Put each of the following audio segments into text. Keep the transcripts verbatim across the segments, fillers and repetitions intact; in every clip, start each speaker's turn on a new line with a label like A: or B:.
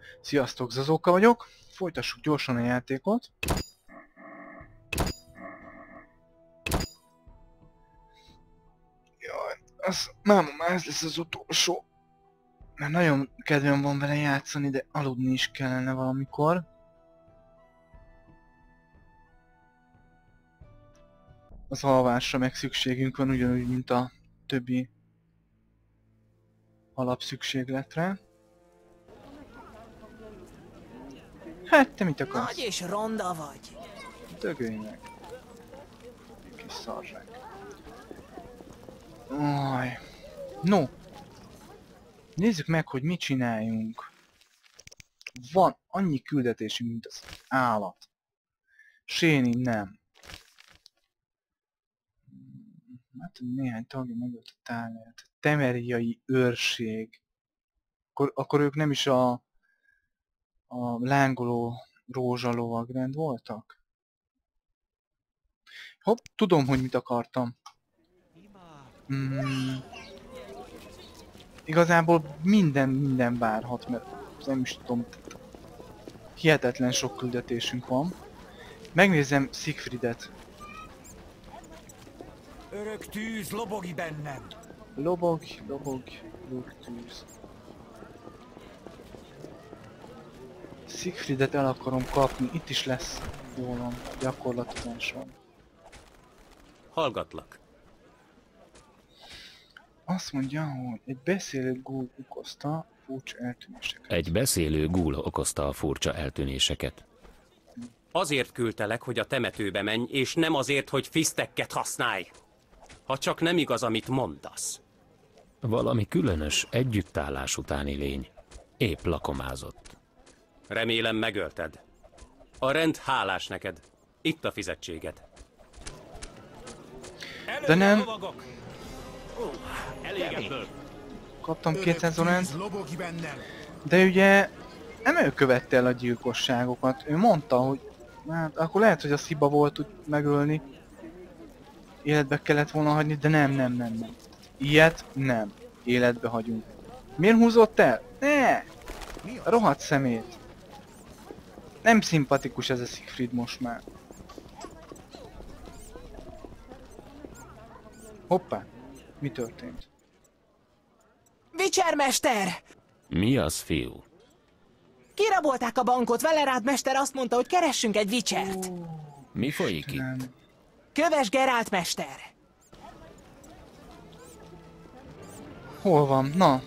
A: Sziasztok, Zazóka vagyok. Folytassuk gyorsan a játékot. Jaj, az máma már ez lesz az utolsó. Mert nagyon kedvem van vele játszani, de aludni is kellene valamikor. Az alvásra meg szükségünk van, ugyanúgy, mint a többi alapszükségletre. Hát, te mit akarsz?
B: Nagy és ronda vagy.
A: Dögölj meg. Kis szarzsák. Aj. No. Nézzük meg, hogy mit csináljunk. Van annyi küldetésünk, mint az állat. Séni nem. Hát néhány tagja megölt a tálert. Temeriai őrség. Akkor, akkor ők nem is a, a lángoló rózsalovagrend voltak? Hopp, tudom, hogy mit akartam. Mm. Igazából minden, minden várhat, mert nem is tudom, hihetetlen sok küldetésünk van. Megnézem Siegfriedet.
C: Örök tűz lobogj bennem!
A: Lobog, lobog, örök tűz. Siegfriedet el akarom kapni, itt is lesz rólam gyakorlatulásom.
D: Hallgatlak.
A: Azt mondja, hogy egy beszélő gúl okozta furcsa eltűnéseket.
E: Egy beszélő gúl okozta a furcsa eltűnéseket.
D: Azért küldtelek, hogy a temetőbe menj, és nem azért, hogy fisztekket használj. Ha csak nem igaz, amit mondasz.
E: Valami különös együttállás utáni lény. Épp lakomázott.
D: Remélem megölted. A rend hálás neked. Itt a fizetséged.
A: De nem.
D: Elég ebből.
A: Kaptam kétszáz orent.
C: Lobogj bennem!
A: De ugye nem ő követte el a gyilkosságokat. Ő mondta, hogy hát akkor lehet, hogy az hiba volt úgy megölni. Életbe kellett volna hagyni, de nem, nem, nem, nem. Ilyet nem. Életbe hagyunk. Miért húzott el? Ne! A rohadt szemét. Nem szimpatikus ez a Siegfried most már. Hoppá! Mi történt?
B: Witcher mester!
E: Mi az, fiú?
B: Kirabolták a bankot, Velerád mester azt mondta, hogy keressünk egy Witchert.
E: Mi folyik itt?
A: Nem.
B: Köves Geralt mester!
A: Hol van? Na.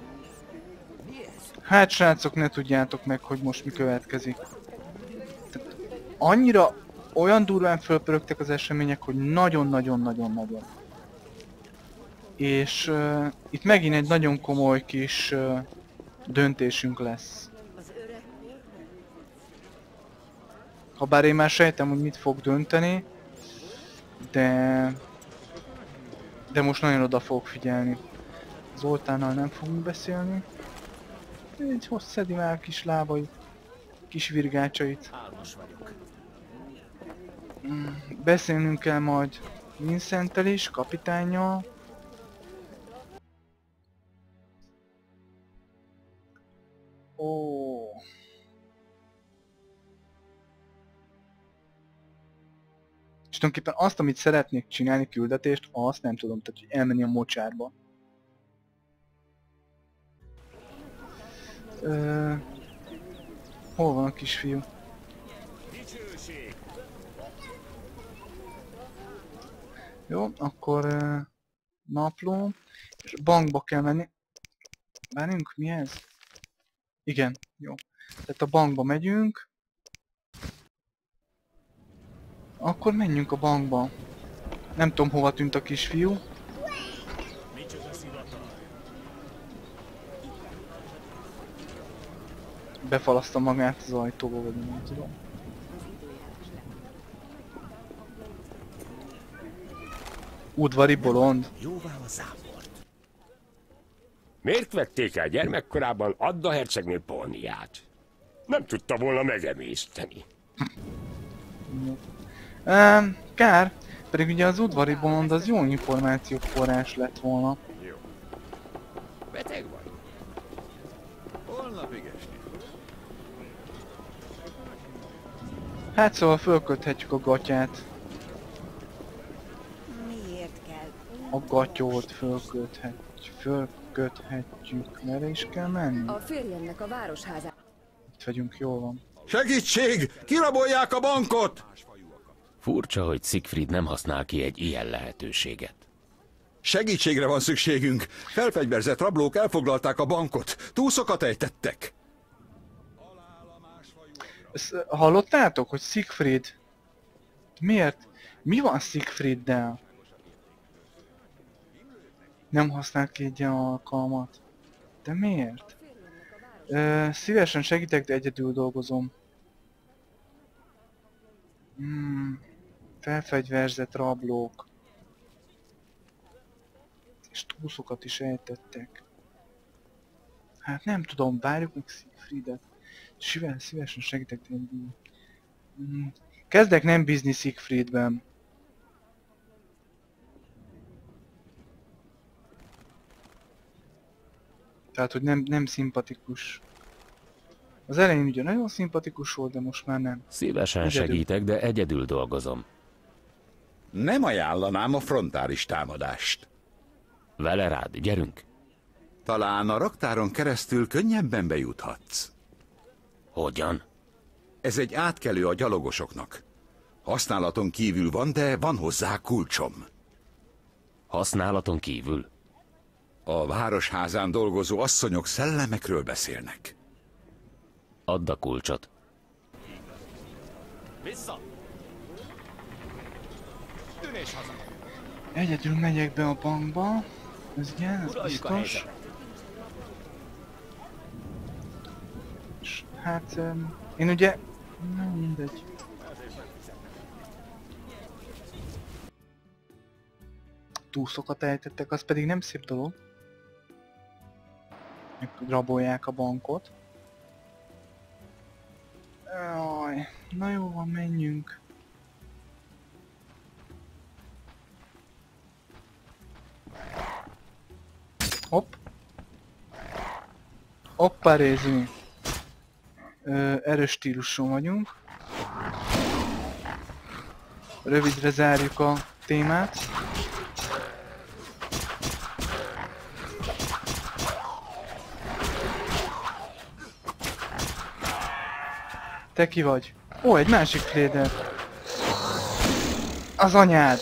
A: Hát srácok, ne tudjátok meg, hogy most mi következik. Tehát annyira olyan durván fölpörögtek az események, hogy nagyon-nagyon-nagyon-nagyon. És uh, itt megint egy nagyon komoly kis uh, döntésünk lesz. Habár én már sejtem, hogy mit fog dönteni, de... De most nagyon oda fogok figyelni. Zoltánnal nem fogunk beszélni. Így hossz szedi már kis lábai, kis virgácsait. Mm, beszélnünk kell majd Vincenttel is, kapitánnyal. Ó. És tulajdonképpen azt, amit szeretnék csinálni, küldetést, azt nem tudom, tehát hogy elmenni a mocsárba. Ö... Hol van a kisfiú? Jó, akkor uh, napló, és bankba kell menni. Várjunk, mi ez? Igen, jó. Tehát a bankba megyünk. Akkor menjünk a bankba. Nem tudom, hova tűnt a kisfiú. Befalaszta magát az ajtóba, vagy nem tudom. Udvari bolond.
F: Jóvá a záport. Miért vették el gyermekkorában Adda hercegnő póniát? Nem tudta volna megemészteni.
A: Ehm, kár. Pedig ugye az udvari bolond az jó információforrás lett volna.
F: Jó. Beteg vagy?
C: Holnapig esni.
A: Hát szóval fölköthetjük a gatyát.
G: Miért kell?
A: A gatyót fölköthetjük. Fölköthetjük. Merre is kell menni?
G: A férjemnek a városházá.
A: Itt vagyunk, jól van.
H: Segítség! Kirabolják a bankot!
E: Furcsa, hogy Siegfried nem használ ki egy ilyen lehetőséget.
H: Segítségre van szükségünk. Felfegyverzett rablók elfoglalták a bankot. Túszokat ejtettek.
A: Ezt hallottátok, hogy Siegfried? Miért? Mi van Siegfrieddel? Nem használ ki egy ilyen alkalmat. De miért? Ö, szívesen segítek, de egyedül dolgozom. Hmm, felfegyverzett rablók. És túszokat is ejtettek. Hát nem tudom, várjuk meg Siegfriedet. Szívesen, szívesen segítek, de egyedül. Hmm, kezdek nem bízni Siegfriedben. Tehát, hogy nem, nem szimpatikus. Az elején ugye nagyon szimpatikus volt, de most már nem.
E: Szívesen
A: Egyedül.
E: segítek, de egyedül dolgozom.
H: Nem ajánlanám a frontális támadást.
E: Vele rád, gyerünk!
H: Talán a raktáron keresztül könnyebben bejuthatsz.
E: Hogyan?
H: Ez egy átkelő a gyalogosoknak. Használaton kívül van, de van hozzá kulcsom.
E: Használaton kívül?
H: A városházán dolgozó asszonyok szellemekről beszélnek.
E: Add a kulcsot.
D: Vissza! Tűnés haza!
A: Egyedül megyek be a bankba. Ez igen, ez
D: Uraljuk a
A: biztos.
D: helyzetet.
A: És hát... Um, én ugye... Nem mindegy. Túszokat ejtettek, az pedig nem szép dolog. Rabolják a bankot. Jaj, na jó van, menjünk. Hopp. Hoppá rézni. Ö, erős stíluson vagyunk. Rövidre zárjuk a témát. Te ki vagy? Ó, egy másik Fléder. Az anyád!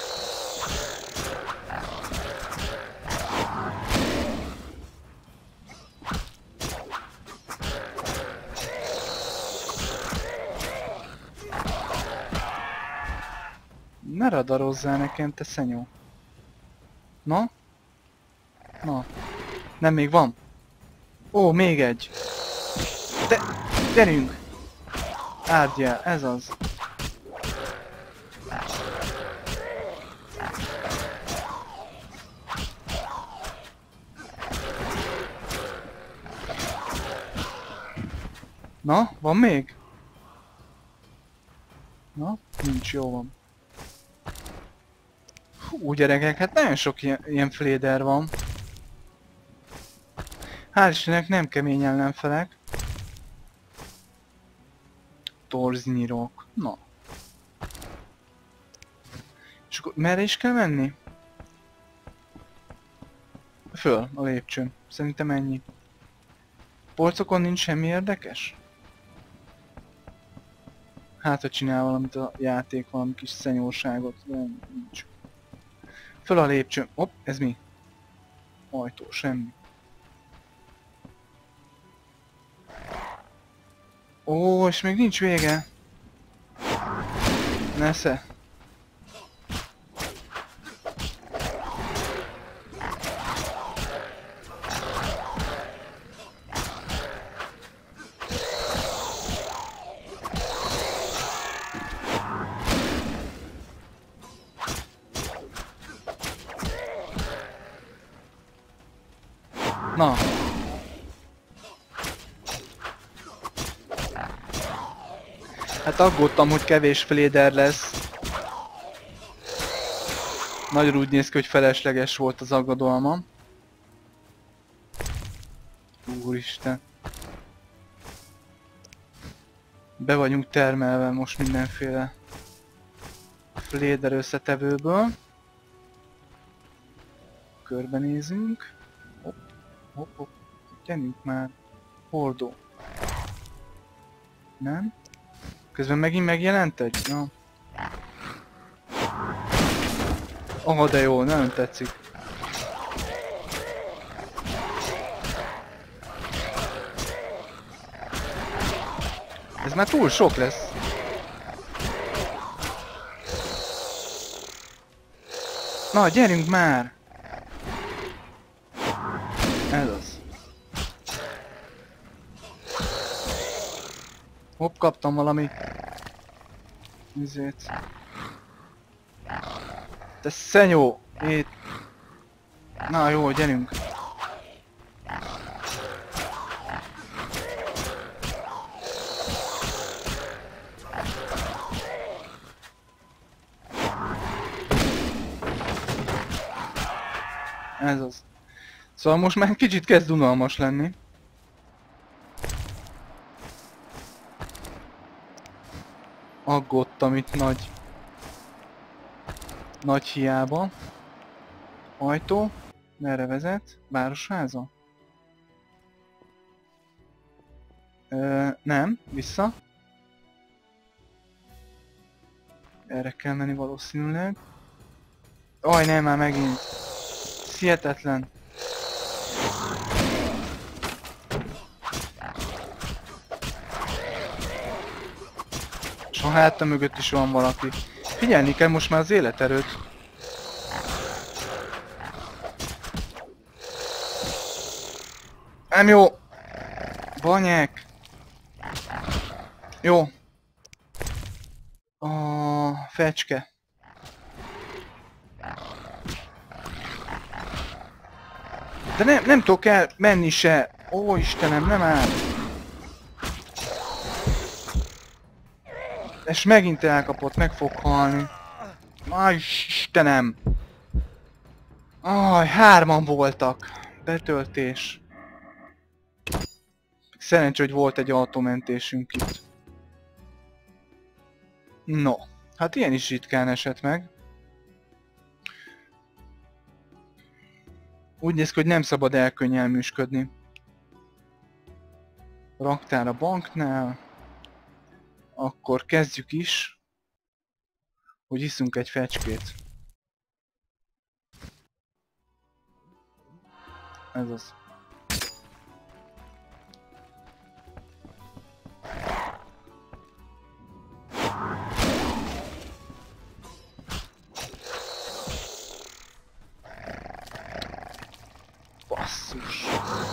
A: Ne radarozzál nekem, te szenyó. Na? Na. Nem, még van? Ó, még egy. De, gyerünk! Áldjál, ez az. Na, van még? Na, nincs, jó van. Hú, gyerekek, hát nagyon sok ilyen, ilyen fléder van. Hál' Istennek nem kemény ellenfelek. Torznyirok. Na. És akkor merre is kell menni? Föl a lépcsőn. Szerintem ennyi. Polcokon nincs semmi érdekes? Hát, hogy csinál valamit a játék, valami kis szenyóságot, de nincs. Föl a lépcsőn. Hopp, ez mi? Ajtó, semmi. Ó, és még nincs vége. Nesze. Na. Hát aggódtam, hogy kevés fléder lesz. Nagyon úgy néz ki, hogy felesleges volt az aggodalmam. Úristen. Be vagyunk termelve most mindenféle fléder összetevőből. Körbenézünk. Hopp, hopp, hopp. Gyerünk már. Hordó. Nem? Közben megint megjelent egy? Ja. Aha, de jó, nagyon tetszik. Ez már túl sok lesz. Na, gyerünk már! Ez az. Hopp, kaptam valami... Izét. Te szenyó! Itt... Na jó, gyerünk! Ez az. Szóval most már kicsit kezd unalmas lenni. Aggódtam itt nagy... Nagy hiába. Ajtó. Merre vezet? Városháza? Ö, nem. Vissza. Erre kell menni valószínűleg. Aj, nem, már megint. Hihetetlen. És a hátam mögött is van valaki. Figyelni kell most már az életerőt. Nem jó. Banyek. Jó. A fecske. De nem, nem tudok el menni se. Ó, Istenem, nem áll. És megint elkapott, meg fog halni. Aj, Istenem. Aj, hárman voltak. Betöltés. Szerencsé, hogy volt egy autómentésünk itt. No, hát ilyen is ritkán esett meg. Úgy néz ki, hogy nem szabad elkönnyelműsködni. Raktár a banknál. Akkor kezdjük is, hogy iszunk egy fecskét. Ez az. Basszus.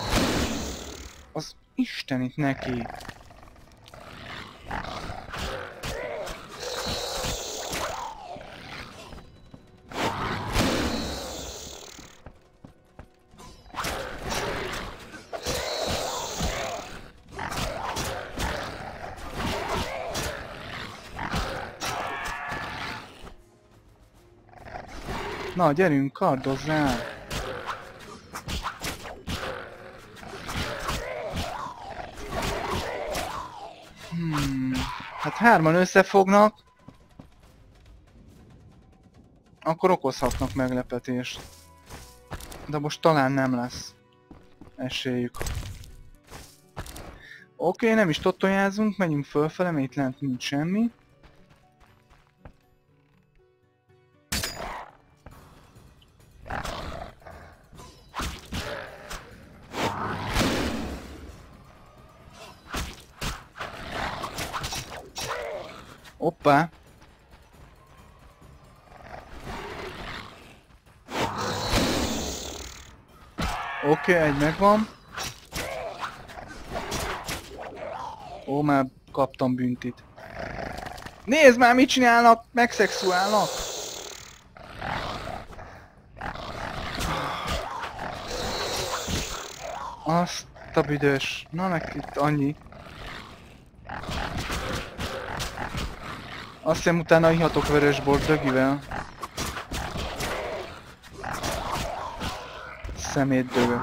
A: Az Istenit neki. Na, gyerünk, kardozzál! Hmm, hát hárman összefognak, akkor okozhatnak meglepetést. De most talán nem lesz esélyük. Oké, nem is tottojázunk, menjünk fölfele, mert itt lent nincs semmi. Hoppá! Oké, okay, egy megvan. Ó, már kaptam büntit. Nézd már, mit csinálnak! Megszexuálnak! Azt a büdös. Na, meg itt annyi. Azt hiszem, utána ihatok vörösbort dögivel. Szemét dögök.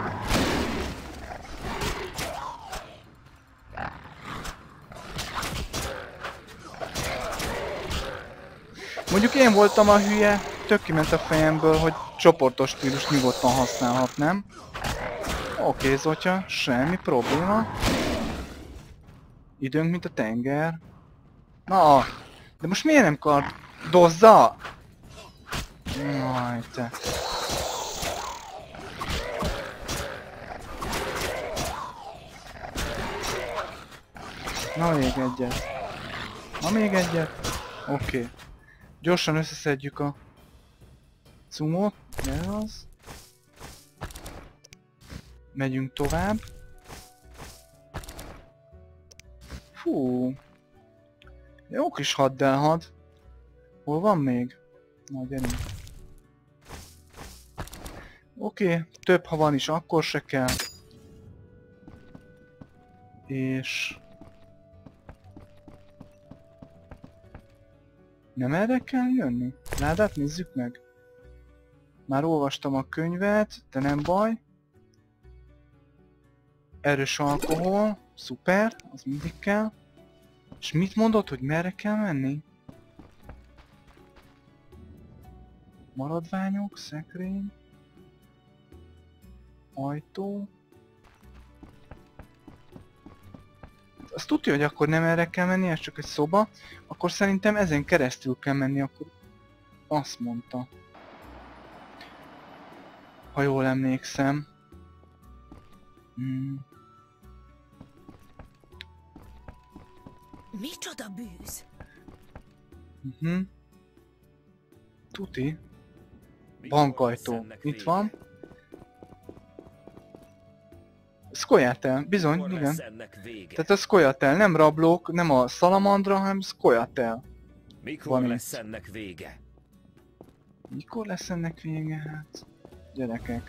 A: Mondjuk én voltam a hülye, tök kiment a fejemből, hogy csoportos stílus nyugodtan használhatnám. Oké, Zotya, semmi probléma. Időnk, mint a tenger. Na, de most miért nem kardozza? Jaj, te. Na még egyet. Na még egyet. Oké. Okay. Gyorsan összeszedjük a cumot. Ez az. Megyünk tovább. Fú. Jó kis haddelhad. Hol van még? Na, gyerünk. Oké, okay. Több ha van is, akkor se kell. És... nem erre kell jönni? Ládát nézzük meg. Már olvastam a könyvet, de nem baj. Erős alkohol, szuper, az mindig kell. És mit mondod, hogy merre kell menni? Maradványok, szekrény. Ajtó. Azt tudja, hogy akkor nem erre kell menni, ez csak egy szoba. Akkor szerintem ezen keresztül kell menni, akkor azt mondta. Ha jól emlékszem. Hmm.
G: Micsoda bűz?
A: Uh-huh. Tuti. Bankajtó. Itt van. Skoyatel, bizony,
E: Mikor
A: igen.
E: lesz ennek vége?
A: Tehát a Skoyatel, nem rablók, nem a Salamandra, hanem Skoyatel.
E: Mikor
A: van
E: lesz
A: itt.
E: ennek vége?
A: Mikor lesz ennek vége? Hát, gyerekek.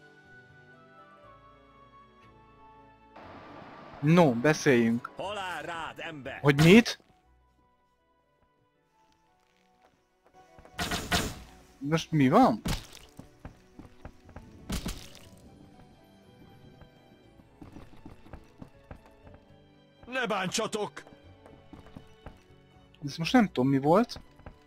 A: No, beszéljünk.
E: Halál rád, ember!
A: Hogy mit? Most mi van?
I: Ne bántsatok!
A: Ez most nem tudom mi volt.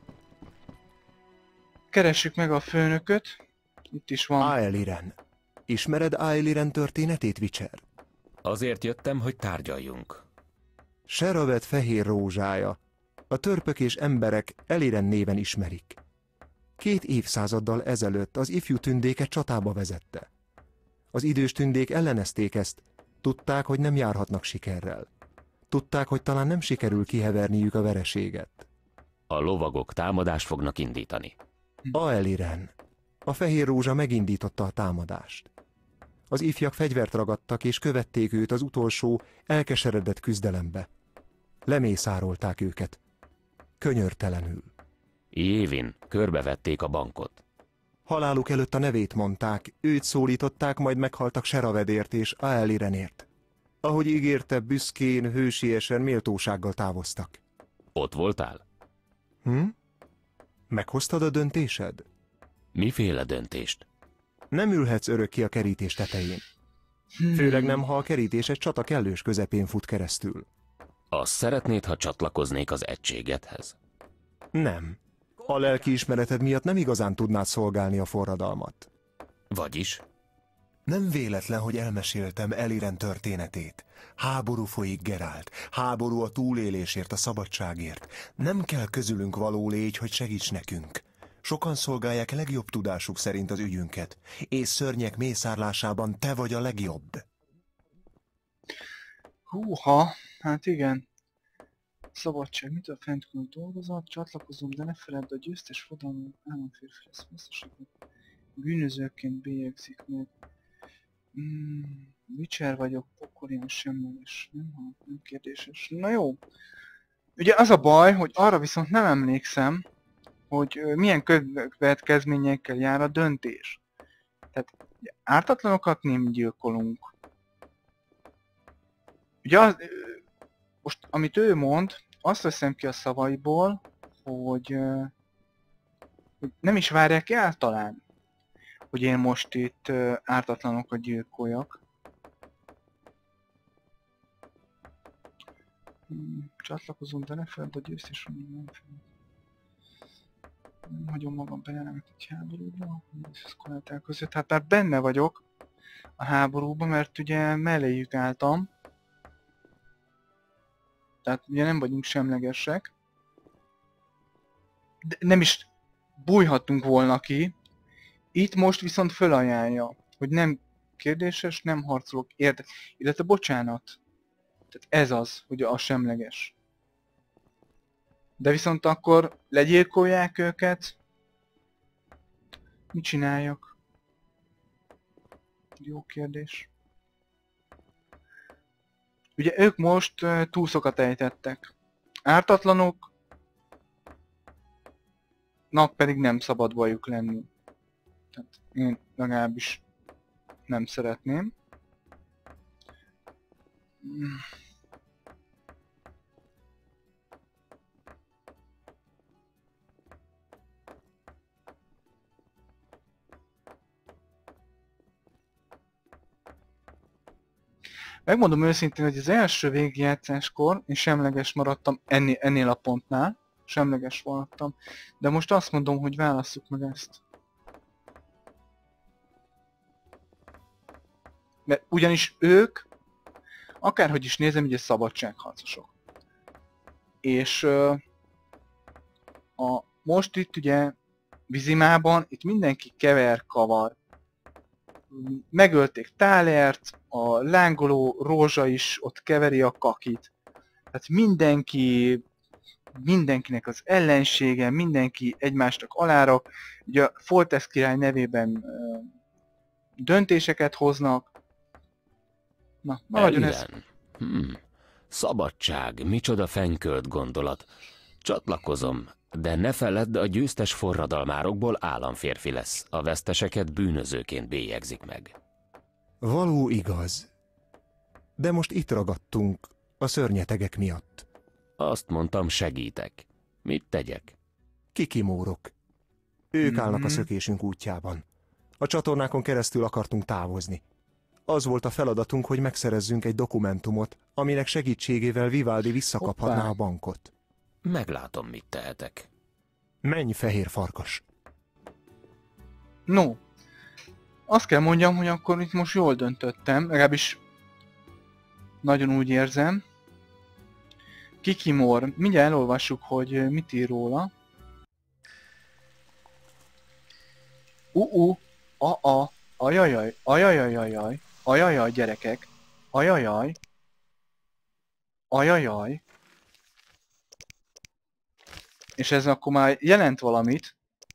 A: Keressük meg a főnököt. Itt is van.
J: Aeliren. Ismered Aeliren történetét, Witcher?
E: Azért jöttem, hogy tárgyaljunk.
J: Seravet fehér rózsája. A törpök és emberek Eliren néven ismerik. Két évszázaddal ezelőtt az ifjú tündéket csatába vezette. Az idős tündék ellenezték ezt, tudták, hogy nem járhatnak sikerrel. Tudták, hogy talán nem sikerül kiheverniük a vereséget.
E: A lovagok támadást fognak indítani.
J: Aeliren. A fehér rózsa megindította a támadást. Az ifjak fegyvert ragadtak és követték őt az utolsó, elkeseredett küzdelembe. Lemészárolták őket. Könyörtelenül.
E: Évin körbevették a bankot.
J: Haláluk előtt a nevét mondták, őt szólították, majd meghaltak Seravedért és Aelirenért. Ahogy ígérte, büszkén, hősiesen, méltósággal távoztak.
E: Ott voltál?
J: Hm? Meghoztad a döntésed?
E: Miféle döntést?
J: Nem ülhetsz örökké a kerítés tetején. Főleg nem, ha a kerítés egy csata kellős közepén fut keresztül.
E: Azt szeretnéd, ha csatlakoznék az egységedhez?
J: Nem. A lelkiismereted miatt nem igazán tudnád szolgálni a forradalmat.
E: Vagyis?
J: Nem véletlen, hogy elmeséltem Eliren történetét. Háború folyik, Gerált. Háború a túlélésért, a szabadságért. Nem kell közülünk való légy, hogy segíts nekünk. Sokan szolgálják legjobb tudásuk szerint az ügyünket, és szörnyek mészárlásában te vagy a legjobb.
A: Húha, hát igen. Szabadság, mitől fentkülön dolgozat, csatlakozom, de ne feledd a győztes fogalmú államférfi lesz messzaságot. Bűnözőként bélyegzik meg. Mm, Witcher vagyok, pokolian semleges, nem, nem kérdéses. Na jó. Ugye az a baj, hogy arra viszont nem emlékszem, hogy milyen következményekkel jár a döntés. Tehát ártatlanokat nem gyilkolunk. Ugye az, most amit ő mond, azt veszem ki a szavaiból, hogy, hogy nem is várják ki általán, hogy én most itt ártatlanokat gyilkoljak. Csatlakozunk, de ne feledd a győztes, nem fel. Nem hagyom magam belenemet egy háborúba. Ez korlátál között. Hát már benne vagyok a háborúba, mert ugye melléjük álltam. Tehát ugye nem vagyunk semlegesek. De nem is bújhattunk volna ki. Itt most viszont fölajánlja, hogy nem kérdéses, nem harcolok, érte. Illetve bocsánat. Tehát ez az, hogy a semleges. De viszont akkor legyilkolják őket. Mit csináljak? Jó kérdés. Ugye ők most uh, túszokat ejtettek. Ártatlanok, nak pedig nem szabad bajuk lenni. Tehát én legalábbis nem szeretném. Megmondom őszintén, hogy az első végigjátszáskor én semleges maradtam ennél, ennél a pontnál. Semleges maradtam. De most azt mondom, hogy válasszuk meg ezt. Mert ugyanis ők, akárhogy is nézem, ugye szabadságharcosok. És uh, a, most itt ugye Vizimában, itt mindenki kever, kavar. Megölték Tálert, a lángoló Rózsa is ott keveri a kakit. Tehát mindenki, mindenkinek az ellensége, mindenki egymásnak alárak. Ugye a Foltest király nevében uh, döntéseket hoznak. Na, maradjon ez.
E: Hmm. Szabadság, micsoda fenkölt gondolat. Csatlakozom, de ne feledd, a győztes forradalmárokból államférfi lesz. A veszteseket bűnözőként bélyegzik meg.
J: Való igaz. De most itt ragadtunk a szörnyetegek miatt.
E: Azt mondtam, segítek. Mit tegyek?
J: Kikimórok. Ők
A: Mm-hmm.
J: állnak a szökésünk útjában. A csatornákon keresztül akartunk távozni. Az volt a feladatunk, hogy megszerezzünk egy dokumentumot, aminek segítségével Vivaldi visszakaphatná
A: Hoppá.
J: a bankot.
E: Meglátom, mit tehetek.
J: Menj, fehér farkas!
A: No, azt kell mondjam, hogy akkor itt most jól döntöttem, legalábbis nagyon úgy érzem. Kikimor, mindjárt elolvassuk, hogy mit ír róla. Uh-uh, a-a, ajajaj, ajajajajaj, ajajaj gyerekek, ajajaj, ajajaj. És ez akkor már jelent valamit.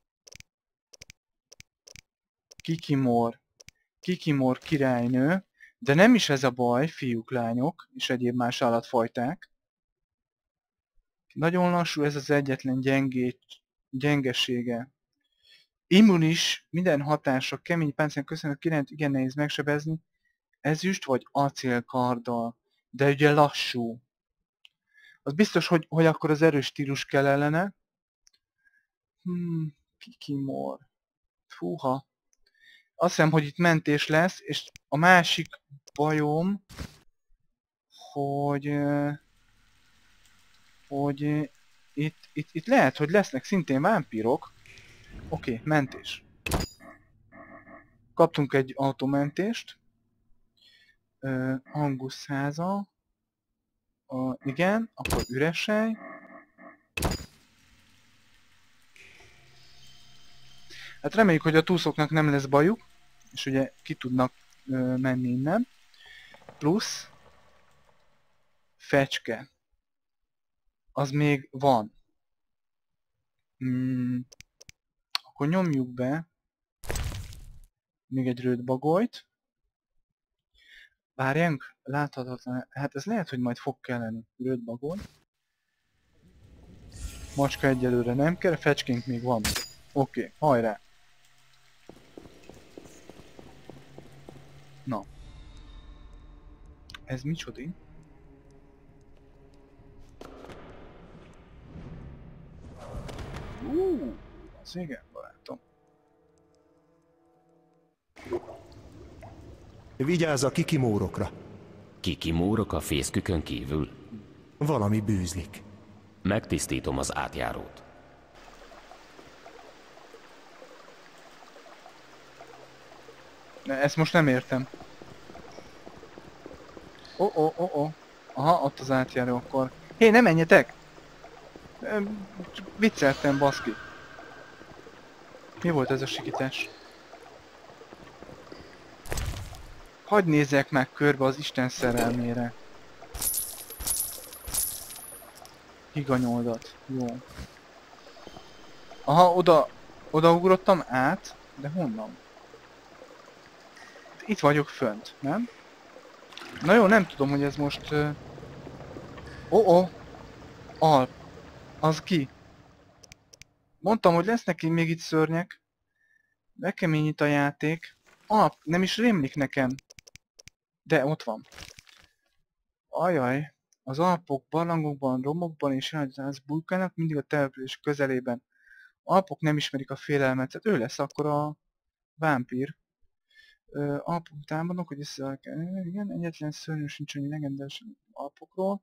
A: Kikimor, Kikimor királynő, de nem is ez a baj, fiúk, lányok és egyéb más állatfajták. Nagyon lassú, ez az egyetlen gyengé, gyengesége. Immunis, minden hatásra, kemény páncélnak köszönhető királyt igen nehéz megsebezni, ezüst vagy acélkarddal, de ugye lassú. Az biztos, hogy, hogy akkor az erős stílus kell ellene. Hmm, Kikimor. Fúha. Azt hiszem, hogy itt mentés lesz, és a másik bajom, hogy... hogy itt, itt, itt lehet, hogy lesznek szintén vámpírok. Oké, okay, mentés. Kaptunk egy automentést. Uh, Angus háza. Uh, igen, akkor üres hely. Hát reméljük, hogy a túszoknak nem lesz bajuk, és ugye ki tudnak uh, menni innen. Plusz fecske. Az még van. Hmm. Akkor nyomjuk be még egy rödbagolyt. Várjunk, láthatatlan. Hát ez lehet, hogy majd fog kelleni. Rödbagoly. Macska egyelőre nem kell, fecskénk még van. Oké, okay, hajrá! Na. Ez micsoda? Uh, az igen, barátom.
J: Vigyázz a kikimórokra.
E: Kikimórok a fészkükön kívül?
J: Valami bűzlik.
E: Megtisztítom az átjárót.
A: Ezt most nem értem. Ó, ó, ó, ó. Aha, ott az átjáró akkor. Hé, ne menjetek! Vicceltem, baszki. Mi volt ez a sikítás? Hadd nézzek meg körbe az Isten szerelmére. Higanyoldat. Jó. Aha, oda, odaugrottam át, de honnan? Itt vagyok fönt, nem? Na jó, nem tudom, hogy ez most... Ó, uh... oh, ó! Oh. Alp. Az ki? Mondtam, hogy lesz neki még itt szörnyek. Bekeményít a játék. Alp, nem is rémlik nekem. De ott van. Ajaj. Az Alpok, barlangokban, romokban és jelenetház burkálnak mindig a település közelében. Alpok nem ismerik a félelmet, tehát ő lesz akkor a vámpír. Uh, Alpok támadnak, hogy össze kell... Igen, egyetlen szörnyű sincs annyi legendás Alpokról.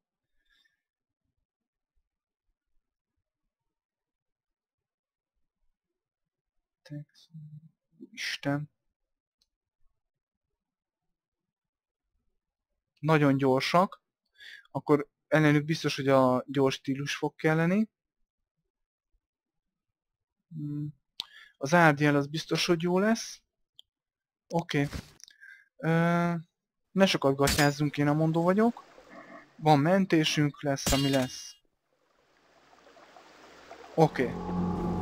A: Isten. Nagyon gyorsak. Akkor ellenük biztos, hogy a gyors stílus fog kelleni. Az árdiel az biztos, hogy jó lesz. Oké. Okay. Ne sokat gatyázzunk, én a mondó vagyok. Van mentésünk, lesz ami lesz. Oké. Okay.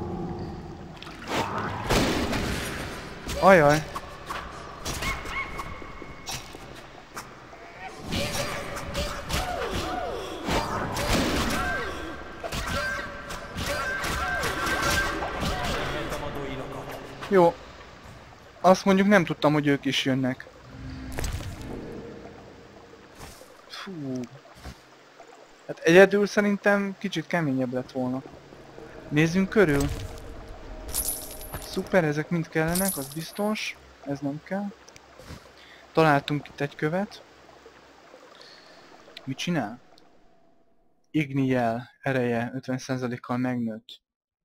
A: Ajaj. Jó. Azt mondjuk nem tudtam, hogy ők is jönnek. Fú. Hát egyedül szerintem kicsit keményebb lett volna. Nézzünk körül. Szuper, ezek mind kellenek, az biztos. Ez nem kell. Találtunk itt egy követ. Mit csinál? Igni jel ereje ötven százalékkal megnőtt.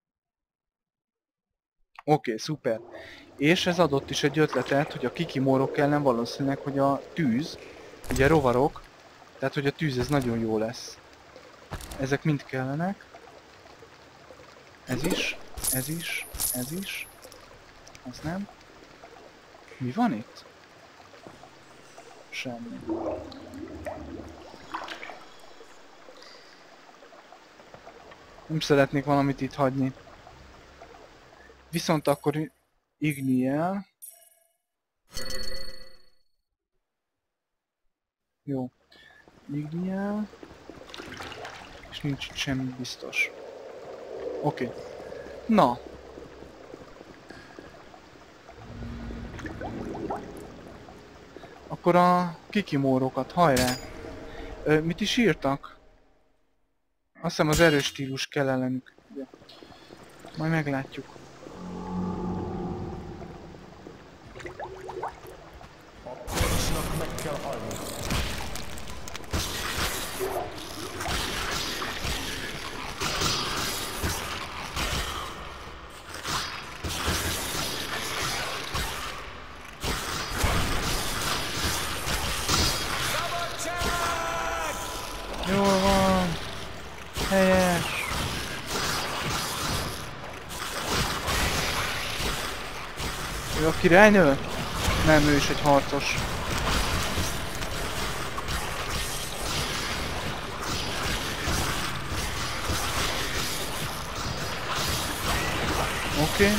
A: Oké, okay, szuper. És ez adott is egy ötletet, hogy a kikimórok ellen valószínűleg, hogy a tűz, ugye rovarok, tehát hogy a tűz ez nagyon jó lesz. Ezek mind kellenek. Ez is, ez is, ez is. Az nem. Mi van itt? Semmi. Nem szeretnék valamit itt hagyni. Viszont akkor igni el. Jó. Igni el. És nincs itt semmi biztos. Oké. Okay. Na. Akkor a kikimórokat, hajrá! Ö, mit is írtak? Azt hiszem az erős stílus kell ellenük. Ugye. Majd meglátjuk.
I: Meg kell halni.
A: Jól van. Helyes. Ő a királynő? Nem, ő is egy harcos. Oké. Okay.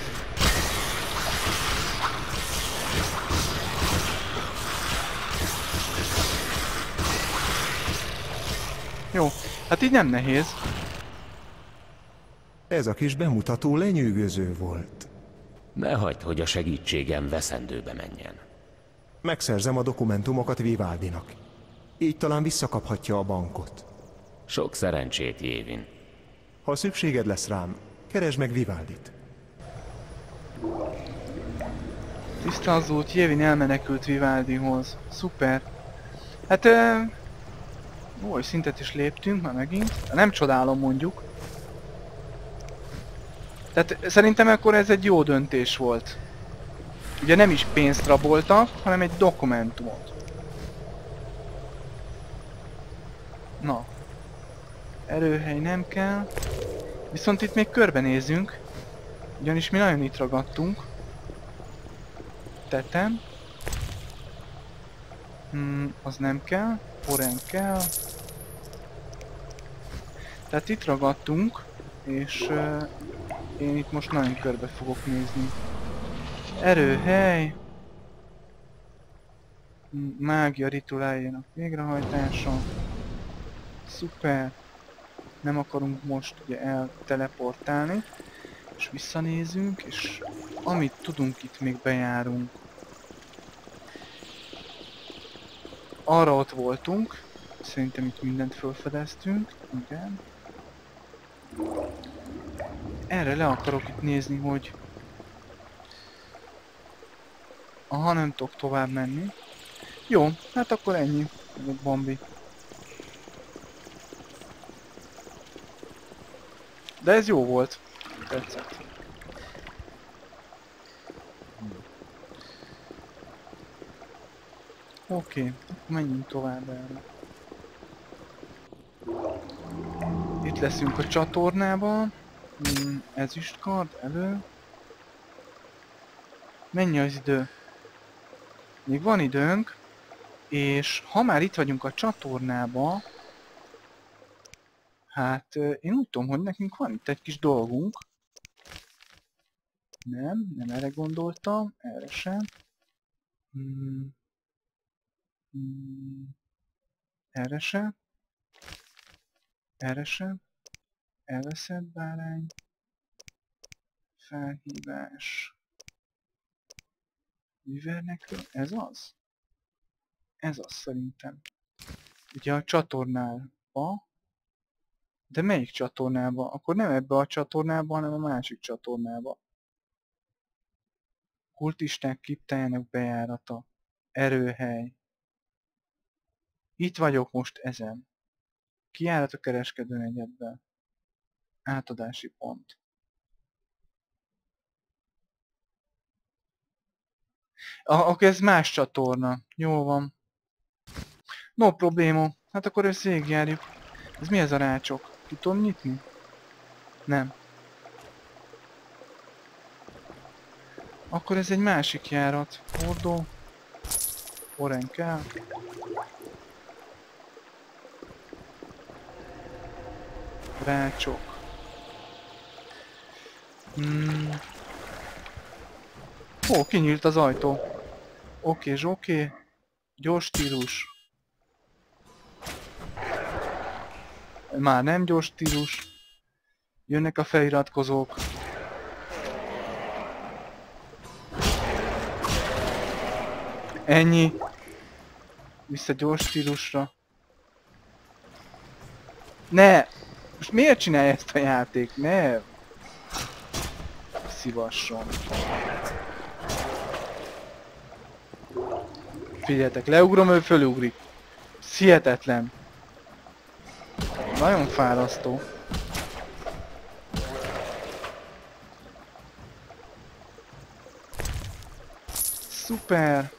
A: Jó, hát így nem nehéz.
J: Ez a kis bemutató lenyűgöző volt.
E: Ne hagyd, hogy a segítségem veszendőbe menjen.
J: Megszerzem a dokumentumokat Vivaldinak. Így talán visszakaphatja a bankot.
E: Sok szerencsét, Jévin.
J: Ha szükséged lesz rám, keresd meg Vivaldit.
A: Tiszta az út, Jévin elmenekült Vivaldihoz. Szuper. Hát... Ö... Ó, egy szintet is léptünk már megint. Nem csodálom mondjuk. Tehát szerintem akkor ez egy jó döntés volt. Ugye nem is pénzt raboltak, hanem egy dokumentumot. Na. Erőhely nem kell. Viszont itt még körbenézzünk. Ugyanis mi nagyon itt ragadtunk. Tetem. Hmm, az nem kell. Oren kell. Tehát itt ragadtunk, és uh, én itt most nagyon körbe fogok nézni. Erőhely. Mágia rituáljának végrehajtása. Szuper. Nem akarunk most ugye elteleportálni. És visszanézünk, és amit tudunk, itt még bejárunk. Arra ott voltunk. Szerintem itt mindent felfedeztünk. Igen. Erre le akarok itt nézni, hogy... Aha, nem tudok tovább menni. Jó, hát akkor ennyi. Ez a Bambi. De ez jó volt. Tetszett. Oké, okay, menjünk tovább erre. Itt leszünk a csatornában. Hmm, ezüstkard, elő. Mennyi az idő? Még van időnk. És ha már itt vagyunk a csatornába, hát én úgy tudom, hogy nekünk van itt egy kis dolgunk. Nem, nem erre gondoltam, erre sem. Hmm. Hmm. Erre sem. Erre sem. Elveszett bárány. Felhívás. Vivernekről. Ez az? Ez az szerintem. Ugye a csatornába. De melyik csatornába? Akkor nem ebbe a csatornába, hanem a másik csatornába. Kultisták kriptájának bejárata. Erőhely. Itt vagyok most ezen. Kijárat a kereskedőnegyedben. Átadási pont. Ah, akkor ez más csatorna. Jó van. No probléma. Hát akkor ezt végigjárjuk. Ez mi ez a rácsok? Ki tudom nyitni? Nem. Akkor ez egy másik járat. Hordó. Oren kell. Rácsok. Hmm. Ó, kinyílt az ajtó. Oké, zsoké. Gyors stílus. Már nem gyors stílus. Jönnek a feliratkozók. Ennyi. Vissza gyors stílusra. Ne! Most miért csinálja ezt a játék? Ne! Szívasson. Figyeljetek, leugrom, ő fölugrik. Hihetetlen. Nagyon fárasztó. Szuper.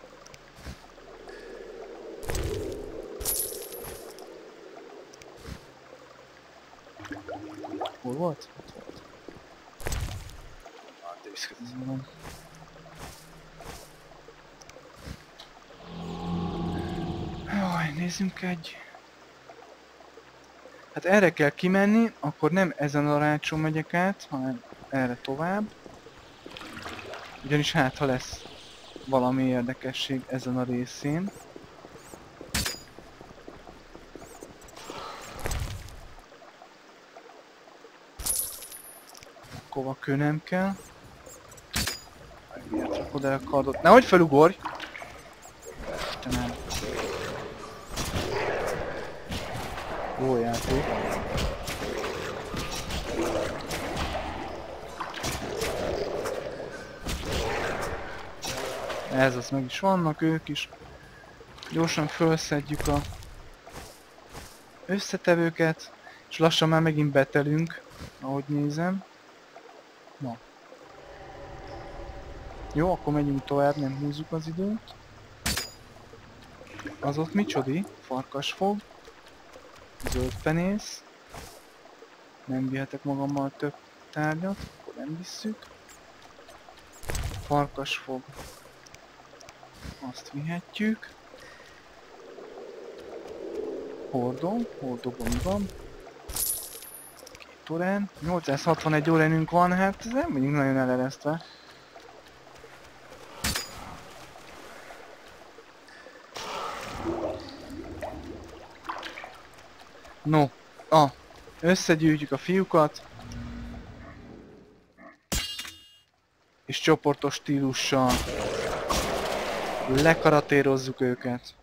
A: Hol volt? Ott volt. Ah, de visszakötözöm. Jaj, nézzünk egy... Hát erre kell kimenni, akkor nem ezen a rácson megyek át, hanem erre tovább. Ugyanis hát, ha lesz valami érdekesség ezen a részén. Kovakő nem kell. Miért rakod el a kardot? Nehogy felugorj! Istenem. Jó játék. Ez az, meg is vannak ők is. Gyorsan felszedjük a összetevőket, és lassan már megint betelünk, ahogy nézem. Na. Jó, akkor megyünk tovább, nem húzzuk az időt. Az ott micsodi? Farkasfog. Zöld penész. Nem vihetek magammal több tárgyat, akkor nem visszük. Farkasfog. Azt vihetjük. Hordó, hordóban mi van? Két órán. nyolcszázhatvanegy óránünk van, hát nem vagyunk nagyon eleresztve. No, ah, összegyűjtjük a fiúkat. És csoportos stílussal lekaratérozzuk őket.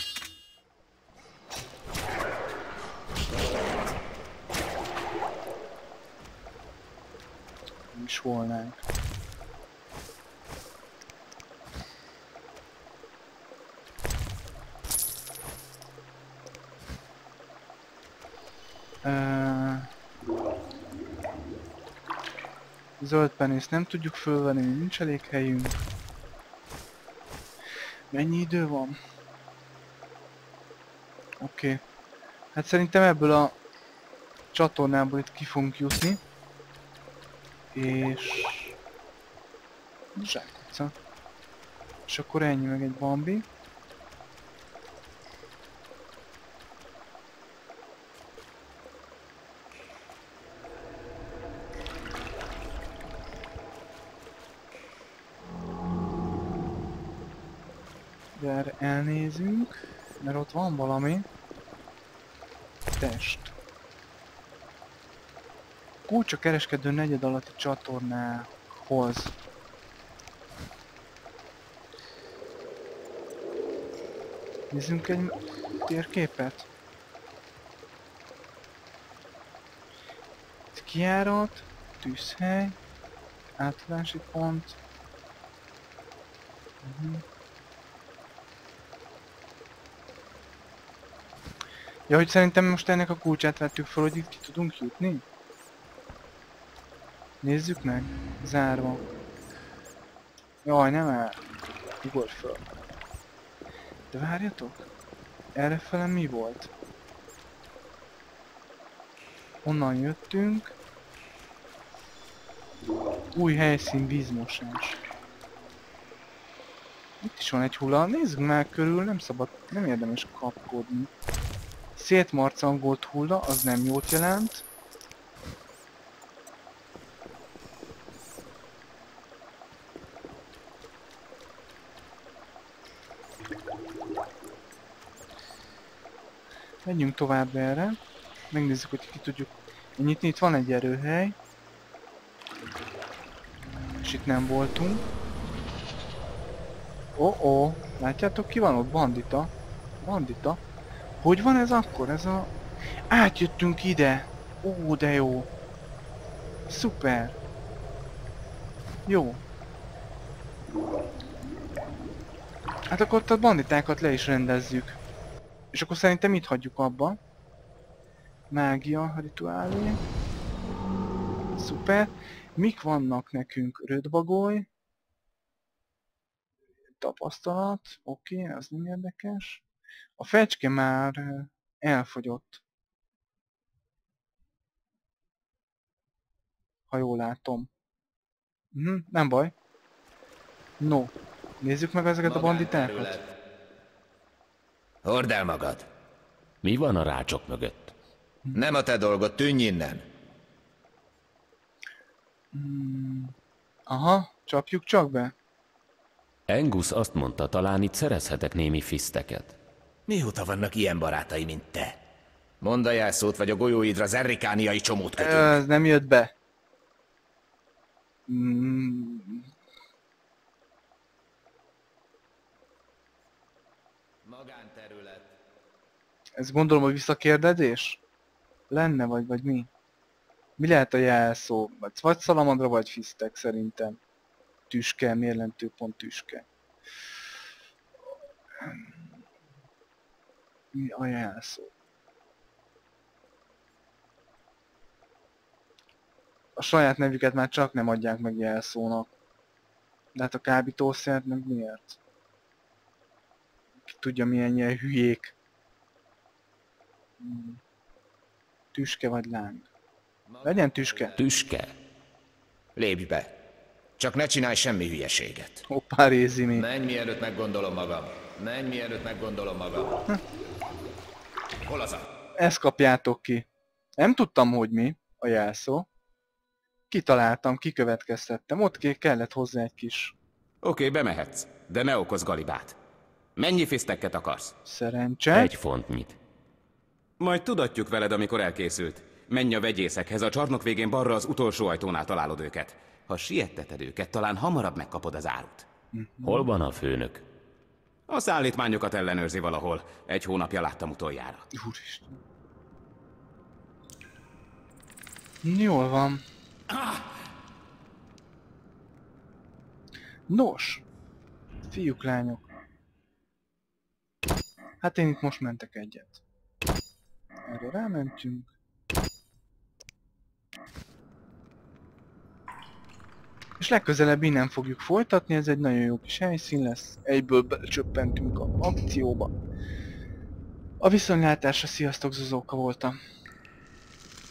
A: Nem is volnánk. Uh, zöld penészt nem tudjuk fölvenni, nincs elég helyünk. Mennyi idő van? Oké. Okay. Hát szerintem ebből a csatornából itt ki fogunk jutni. És... zsákutca. És akkor ennyi meg egy Bambi. De erre elnézünk, mert ott van valami. Test. Kulcs a kereskedő negyed alatti csatornához. Nézzünk egy térképet. Itt kijárat, tűzhely, átadási pont. Uh-huh. Ja, hogy szerintem most ennek a kulcsát vettük fel, hogy itt ki tudunk jutni? Nézzük meg. Zárva. Jaj, nem el. Ugorj föl. De várjatok. Errefele mi volt? Onnan jöttünk. Új helyszín, vízmosás. Itt is van egy hulla. Nézzük meg körül, nem szabad, nem érdemes kapkodni. Szétmarcangolt hulla, az nem jót jelent. Menjünk tovább erre. Megnézzük, hogy ki tudjuk nyitni. Itt van egy erőhely. És itt nem voltunk. Oh oh, látjátok ki van ott? Bandita. Bandita. Hogy van ez akkor? Ez a... Átjöttünk ide! Ó, de jó! Szuper! Jó! Hát akkor a banditákat le is rendezzük. És akkor szerintem itt hagyjuk abba. Mágia, rituálé. Szuper! Mik vannak nekünk? Rödbagoly. Tapasztalat. Oké, okay, az nem érdekes. A fecske már elfogyott. Ha jól látom. Hm, nem baj. No. Nézzük meg ezeket a banditákat.
K: Hord el magad.
E: Mi van a rácsok mögött?
K: Nem a te dolgod, tűnj innen.
A: Hmm. Aha, csapjuk csak be.
E: Angus azt mondta, talán itt szerezhetek némi fiszteket.
K: Mióta vannak ilyen barátai, mint te? Mondd a jelszót, vagy a golyóidra zerrikániai csomót kötünk.
A: Ez nem jött be. Hmm.
K: Magánterület.
A: Ez gondolom, hogy visszakérdezés? Lenne vagy, vagy mi? Mi lehet a jelszó? Vagy szalamandra, vagy fisztek szerintem. Tüske, mérlentőpont tüske. Mi a jelszó? A saját nevüket már csak nem adják meg jelszónak. De hát a kábítószert meg miért? Ki tudja milyen ilyen hülyék. Hmm. Tüske vagy láng? Legyen tüske.
E: Tüske?
K: Lépj be. Csak ne csinálj semmi hülyeséget.
A: Hoppá, Rézimi.
K: Menj, mielőtt meggondolom magam. Menj, mielőtt meggondolom magam. Hm. Hol az a?
A: Ezt kapjátok ki. Nem tudtam, hogy mi a jelszó. Kitaláltam, kikövetkeztettem. Ott kellett hozzá egy kis...
L: Oké, bemehetsz, de ne okozz galibát. Mennyi fisztekket akarsz?
A: Szerencse.
E: Egy fontnyit.
L: Majd tudatjuk veled, amikor elkészült. Menj a vegyészekhez, a csarnok végén balra az utolsó ajtónál találod őket. Ha sietteted őket, talán hamarabb megkapod az árut.
E: Hol van a főnök?
L: A szállítmányokat ellenőrzi valahol. Egy hónapja láttam utoljára.
A: Úristen. Jól van. Nos. Fiúk, lányok. Hát én itt most mentek egyet. Erre rámentünk. És legközelebb innen fogjuk folytatni, ez egy nagyon jó kis helyszín lesz. Egyből belecsöppentünk a akcióba. A viszonylátásra, sziasztok, Zozóka voltam.